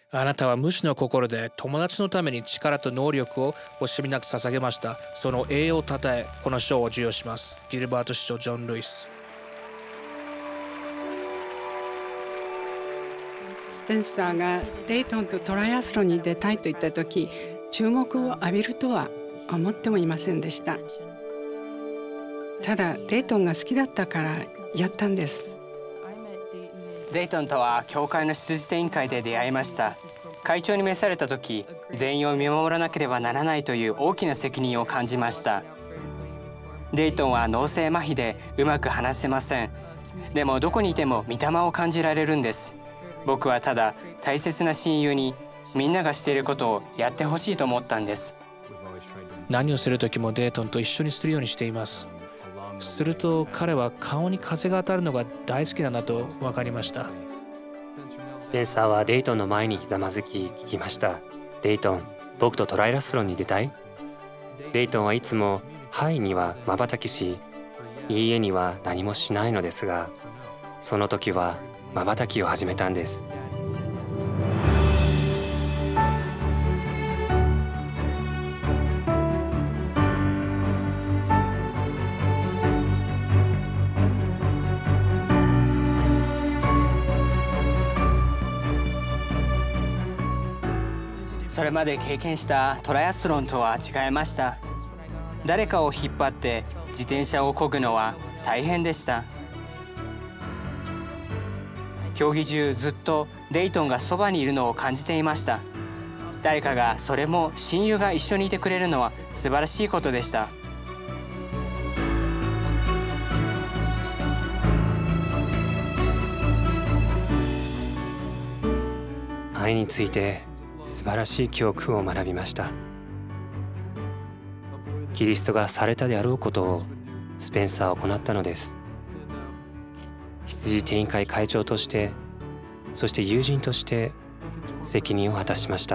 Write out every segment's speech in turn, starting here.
あなたは無私の心で友達のために力と能力を惜しみなく捧げました。その栄養をたたえ、この賞を授与します。ギルバート師匠ジョン・ルイス。 スペンサーがデイトンとトライアスロンに出たいと言った時、注目を浴びるとは思ってもいませんでした。ただデイトンが好きだったからやったんです。 デイトンとは教会の執事委員会で出会いました。会長に召された時、全員を見守らなければならないという大きな責任を感じました。デイトンは脳性麻痺でうまく話せません。でもどこにいても御霊を感じられるんです。僕はただ大切な親友にみんながしていることをやってほしいと思ったんです。 何をする時もデイトンと一緒にするようにしています。すると彼は顔に風が当たるのが大好きだなと分かりました。 スペンサーはデイトンの前にひざまずき聞きました。デイトン、僕とトライアスロンに出たい？デイトンはいつもはいには瞬きし、いいえには何もしないのですが、その時は瞬きを始めたんです。 それまで経験したトライアスロンとは違いました。誰かを引っ張って自転車を漕ぐのは大変でした。競技中ずっとデイトンがそばにいるのを感じていました。誰かが、それも親友が一緒にいてくれるのは素晴らしいことでした。 愛について素晴らしい教訓を学びました。キリストがされたであろうことをスペンサーは行ったのです。羊転委員会会長として、そして友人として責任を果たしました。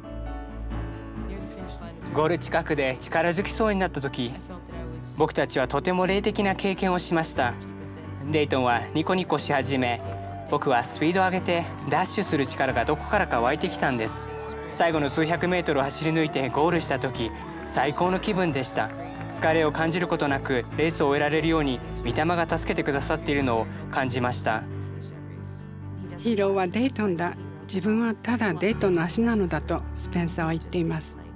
ゴール近くで力尽きそうになった時、僕たちはとても霊的な経験をしました。デイトンはニコニコし始め、僕はスピードを上げてダッシュする力がどこからか湧いてきたんです。最後の数百メートルを走り抜いてゴールした時、最高の気分でした。疲れを感じることなくレースを終えられるように御霊が助けてくださっているのを感じました。 ヒーローはデイトンだ。自分はただデイトンの足なのだとスペンサーは言っています。